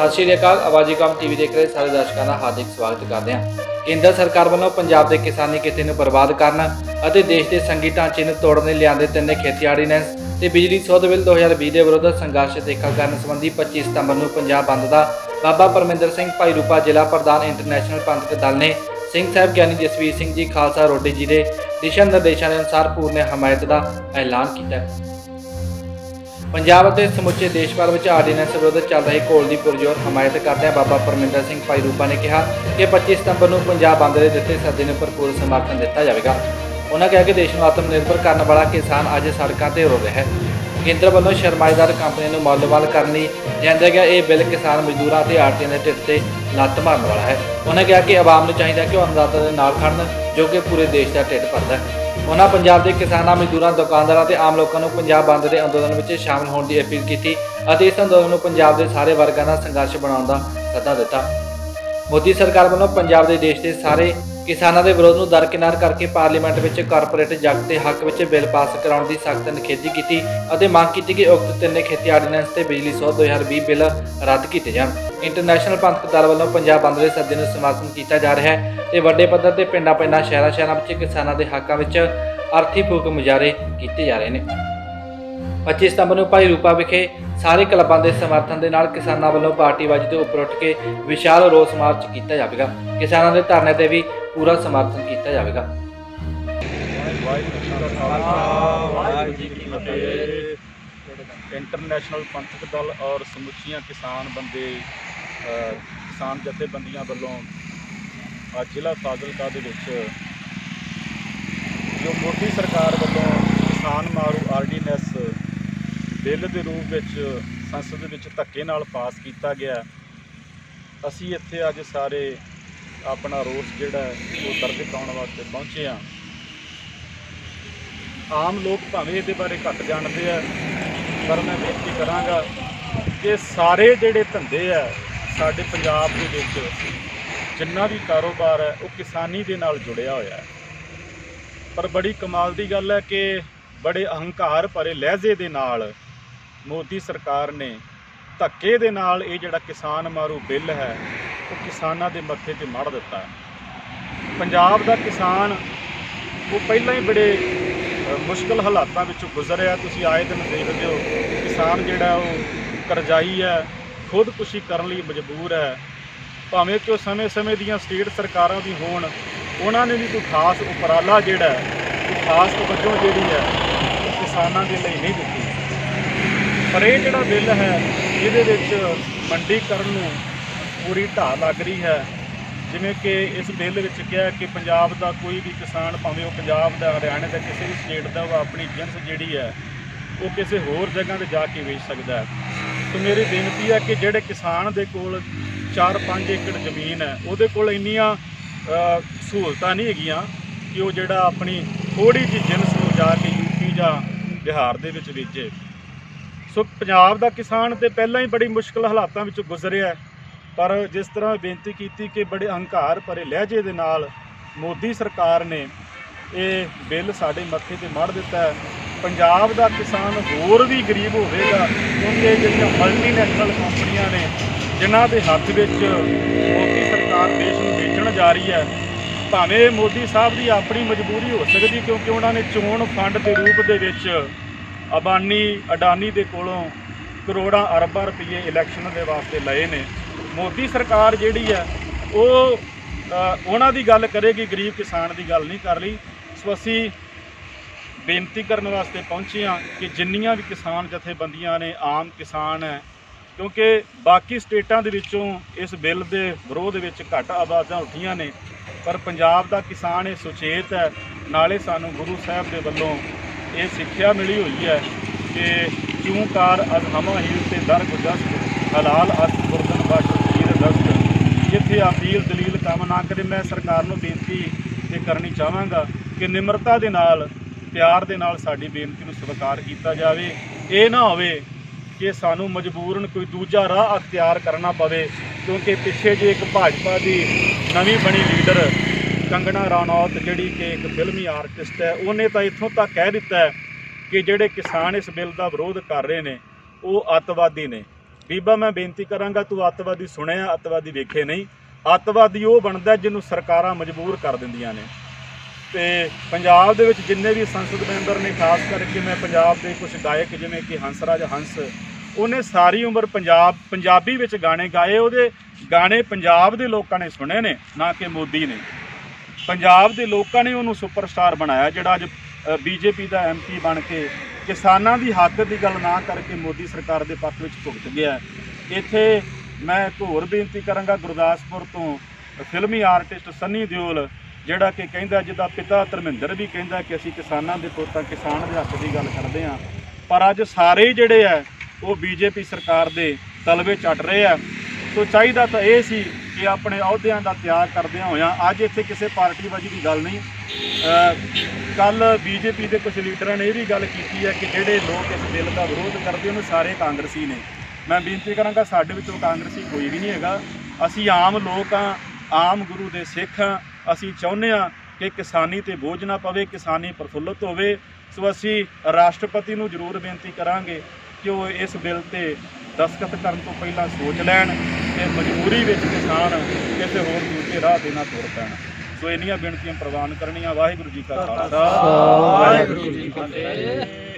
सत श्री अकाल। आवाज़ी कौम टीवी देख रहे सारे दर्शकों का हार्दिक स्वागत करते हैं। केंद्र सरकार वालों पंजाब के किसानी किते नूं बर्बाद करन अते देश के संघी ढांचे नूं तोड़न लई लिआंदे तिन्ने खेती आर्डीनैंस ते बिजली सौध बिल 2020 के विरुद्ध संघर्ष देखा करन संबंधी 25 सितंबर नूं पंजाब बंद का बाबा परमिंदर सिंह भाई रूपा जिला प्रधान इंटरनेशनल पंथक दल ने सिंह साहब ज्ञानी जसवीर सिंह जी खालसा रोडे जी के दिशा निर्देशों के अनुसार पूर्ण हमायत का ऐलान किया। पंजाब और समुचे देश भर में आर्डीनैंस विरुद्ध चल रही घोल की पुरजोर हमायत करदे बाबा परमिंदर सिंह भाई रूपा ने कहा कि 25 सितंबर को पंजाब बंद के दिते सदे में भरपूर समर्थन दिता जाएगा। उन्होंने कहा कि देश में आत्मनिर्भर करने वाला किसान अज सड़कों पर रो रहा है। केंद्र वालों शरमाईदार कंपनी को मुलवाल करने लिया गया यह बिल किसान मजदूरों और आड़तियों के ढिड से लत्त मारने वाला है। उन्होंने कहा कि आवाम को चाहिए कि वह अन्नदाता के नाल खड़न जो कि पूरे देश का ढिड भरता है। उन्होंने पंजाब के किसानों मजदूरों दुकानदारों और आम लोगों को पंजाब बंद के अंदोलन में शामिल होने की अपील की और इस अंदोलन को पंजाब के सारे वर्गों का संघर्ष बनाने का सदा दिता। मोदी सरकार वालों पंजाब के देश के सारे किसानों के विरोध को दरकिनार करके पार्लीमेंट में कारपोरेट जगत के हक में बिल पास कराने की सख्त निखेधी की और मांग की कि उक्त तिन्ने खेती आर्डीनैंस से बिजली सौध 2020 बिल रद्द किए जान। इंटरनेशनल पंथक दल वालों पंजाब बंद के सदे में समर्थन किया जा रहा है तो वड्डे पद्धर से पिंडां पिंडां शहरां में किसानों के हकों में अर्थी फूक मुजाहरे किए जा रहे हैं। 25 सितंबर को भाई रूपा विखे सारे क्लबों के समर्थन के नाल किसानों वालों पार्टीबाजी से उपर उठ के विशाल रोस मार्च किया जाएगा। किसानों के धरने से भी पूरा समर्थन किया जाएगा। इंटरनेशनल पंथक दल और समुचिया किसान बंदे किसान जथेबंदियां वालों जिला फाजिलका दे विच जो मोदी सरकार वालों किसान मारू आर्डीनैंस बिल के रूप में संसद में धक्के नाल पास किया गया। असी इत्थे अज सारे अपना रोस जिहड़ा वो दर्ज कराउण वास्ते पहुँचे हाँ। आम लोग भावें इहदे बारे घट जानते हैं पर मैं बेनती करांगा कि सारे जिहड़े धंधे है साडे पंजाब दे विच जिन्ना भी कारोबार है वो किसानी दे नाल जुड़िया होया है। पर बड़ी कमाल की गल है कि बड़े अहंकार भरे लहजे दे नाल मोदी सरकार ने धक्के दे नाल ये जिहड़ा किसान मारू बिल है वो किसानां दे मत्थे ते मढ़ दिता है। पंजाब दा किसान वो पहलां ही बड़े मुश्किल हालातां विचों गुजरिया। तुसीं आए दिन देखदे हो किसान जिहड़ा वो करजाई है, खुदकुशी करन लई मजबूर है। भावें कि समय समय दीयां स्टेट सरकारां भी होण उन्होंने भी कोई खास उपराला जिहड़ा कोई खास तवज्जो जिहड़ी है किसानां दे लई नहीं दित्ती। पर यह जिहड़ा बिल है इहदे विच मंडीकरण नूं पूरी ढाह लग रही है। जिवें कि इस बिल विच कहा कि पंजाब का कोई भी किसान भावें वो पंजाब का हरियाणे का किसी भी स्टेट का वो अपनी जिनस जिहड़ी है वो किसी होर जगह पर जाके बेच सकता है। तो मेरी बेनती है कि जिहड़े किसान दे कोल 4-5 एकड़ जमीन है उहदे कोल इन्नियां सहूलतां नहीं हैगियां कि वो जिहड़ा अपनी थोड़ी जी जिनस नूं जाके यूपी जां बिहार दे विच बेचे। सो पंजाब का किसान तो पहला ही बड़ी मुश्किल हालातों में गुजरिया है। पर जिस तरह बेनती की कि बड़े अहंकार भरे लहजे के नाल मोदी सरकार ने ये बिल साडे मत्थे ते मढ़ दिता है। पंजाब का किसान होर भी गरीब होगा क्योंकि जिहड़ियां मल्टीनैशनल कंपनियां ने जिन्हां दे हत्थ विच मोदी सरकार देश नूं बेचण जा रही है। भावें मोदी साहब की अपनी मजबूरी हो सकती क्योंकि उन्होंने चोण फंड के रूप दे विच अडानी के कोलों करोड़ां अरबां रुपये इलैक्शन के वास्ते लए ने। मोदी सरकार जिहड़ी है वो उन्हां दी गल करेगी, गरीब किसान की गल नहीं कर रही। सो असी बेनती करने वास्ते पहुँचे हाँ कि जिन्नियां भी किसान जथेबंदियां ने आम किसान है क्योंकि बाकी स्टेटां दे विचों इस बिल के विरोध विच घट आवाज़ां उठियां ने पर पंजाब का किसान ये सुचेत है। नाले सानू गुरु साहब के वलों ये सिक्ख्या मिली हुई है कि चूंकार अज हमा हील ते दर गुजस्त हलाल अस गुरदन बश तीर दस्त। जिथे अपील दलील काम ना करे मैं सरकार को बेनती ये करनी चाहांगा कि निमरता दे नाल प्यार दे नाल साडी बेनती नूं स्वीकार किया जाए। ये ना होवे कि सानू मजबूरन कोई दूजा राह अख्तियार करना पवे क्योंकि पिछे जे एक भाजपा की नवी बनी लीडर कंगना रनौत जिहड़ी कि एक फिल्मी आर्टिस्ट है उन्हें तो इत्थों तक कह दिता है कि जिहड़े किसान इस बिल का विरोध कर रहे हैं वो अतवादी ने। ਬੀਬਾ ਮੈਂ ਬੇਨਤੀ ਕਰਾਂਗਾ, ਤੂੰ ਅੱਤਵਾਦੀ ਸੁਣਿਆ, ਅੱਤਵਾਦੀ ਵੇਖੇ ਨਹੀਂ। ਅੱਤਵਾਦੀ ਉਹ ਬਣਦਾ ਜਿਹਨੂੰ ਸਰਕਾਰਾਂ ਮਜਬੂਰ ਕਰ ਦਿੰਦੀਆਂ ਨੇ। ਤੇ ਪੰਜਾਬ ਦੇ ਵਿੱਚ ਜਿੰਨੇ ਵੀ ਸੰਸਦ ਮੈਂਬਰ ਨੇ, ਖਾਸ ਕਰਕੇ ਮੈਂ ਪੰਜਾਬ ਦੇ ਕੁਝ ਗਾਇਕ ਜਿਵੇਂ ਕਿ ਹੰਸਰਾਜ ਹੰਸ, ਉਹਨੇ ਸਾਰੀ ਉਮਰ ਪੰਜਾਬੀ ਵਿੱਚ ਗਾਣੇ ਗਾਏ। ਉਹਦੇ ਗਾਣੇ ਪੰਜਾਬ ਦੇ ਲੋਕਾਂ ਨੇ ਸੁਣੇ ਨੇ, ਨਾ ਕਿ ਮੋਦੀ ਨੇ। ਪੰਜਾਬ ਦੇ ਲੋਕਾਂ ਨੇ ਉਹਨੂੰ ਸੁਪਰਸਟਾਰ ਬਣਾਇਆ, ਜਿਹੜਾ ਅੱਜ ਬੀਜੇਪੀ ਦਾ MP ਬਣ ਕੇ ਕਿਸਾਨਾਂ ਦੀ ਹੱਕ ਦੀ ਗੱਲ ਨਾ ਕਰਕੇ ਮੋਦੀ ਸਰਕਾਰ ਦੇ ਪੱਖ ਵਿੱਚ ਭੁਗਤ ਗਿਆ। ਇੱਥੇ ਮੈਂ ਇੱਕ ਹੋਰ ਬੇਨਤੀ ਕਰਾਂਗਾ, ਗੁਰਦਾਸਪੁਰ ਤੋਂ ਫਿਲਮੀ ਆਰਟਿਸਟ ਸੰਨੀ ਦਿਓਲ, ਜਿਹੜਾ ਕਿ ਕਹਿੰਦਾ, ਜਿਹਦਾ ਪਿਤਾ ਧਰਮਿੰਦਰ ਵੀ ਕਹਿੰਦਾ ਕਿ ਅਸੀਂ ਕਿਸਾਨਾਂ ਦੇ ਪੁੱਤਾਂ, ਕਿਸਾਨ ਦੇ ਹੱਕ ਦੀ ਗੱਲ ਕਰਦੇ ਹਾਂ। ਪਰ ਅੱਜ ਸਾਰੇ ਜਿਹੜੇ ਆ ਉਹ ਬੀਜੇਪੀ ਸਰਕਾਰ ਦੇ ਤਲਵੇ ਚੱਟ ਰਹੇ ਆ। ਸੋ ਚਾਹੀਦਾ ਤਾਂ ਇਹ ਸੀ ਕਿ ਆਪਣੇ ਅਹੁਦਿਆਂ ਦਾ ਤਿਆਗ ਕਰਦਿਆਂ ਹੋਇਆਂ, ਅੱਜ ਇੱਥੇ ਕਿਸੇ ਪਾਰਟੀਬਾਜ਼ੀ ਦੀ ਗੱਲ ਨਹੀਂ। ਕੱਲ ਬੀਜੇਪੀ ਦੇ ਕੁਝ ਲੀਡਰਾਂ ਨੇ ਇਹ ਵੀ ਗੱਲ ਕੀਤੀ ਹੈ ਕਿ ਜਿਹੜੇ ਲੋਕ ਇਸ ਬਿੱਲ ਦਾ ਵਿਰੋਧ ਕਰਦੇ ਉਹਨੂੰ ਸਾਰੇ ਕਾਂਗਰਸੀ ਨੇ। ਮੈਂ ਬੇਨਤੀ ਕਰਾਂਗਾ, ਸਾਡੇ ਵਿੱਚੋਂ ਕਾਂਗਰਸੀ ਕੋਈ ਵੀ ਨਹੀਂ ਹੈਗਾ। ਅਸੀਂ ਆਮ ਲੋਕ ਹਾਂ, ਆਮ ਗੁਰੂ ਦੇ ਸਿੱਖ ਹਾਂ। ਅਸੀਂ ਚਾਹੁੰਦੇ ਹਾਂ ਕਿ ਕਿਸਾਨੀ ਤੇ ਬੋਝ ਨਾ ਪਵੇ, ਕਿਸਾਨੀ ਪ੍ਰਫੁੱਲਤ ਹੋਵੇ। ਸੋ ਅਸੀਂ ਰਾਸ਼ਟਰਪਤੀ ਨੂੰ ਜ਼ਰੂਰ ਬੇਨਤੀ ਕਰਾਂਗੇ ਕਿ ਉਹ ਇਸ ਬਿੱਲ ਤੇ ਦਸਤਖਤ ਕਰਨ ਤੋਂ ਪਹਿਲਾਂ ਸੋਚ ਲੈਣ ਕਿ ਮਜਬੂਰੀ ਵਿੱਚ ਕਿਸਾਨ ਕਿਸੇ ਹੋਰ ਦੂਜੇ ਰਾਹ ਤੇ ਨਾ ਤੁਰ ਪੈਣ। ਸੋ ਇੰਨੀਆਂ ਬੇਨਤੀਆਂ ਪ੍ਰਵਾਨ ਕਰਨੀਆਂ। ਵਾਹਿਗੁਰੂ ਜੀ ਕਾ ਖਾਲਸਾ, ਵਾਹਿਗੁਰੂ ਜੀ ਕੀ ਫਤਿਹ।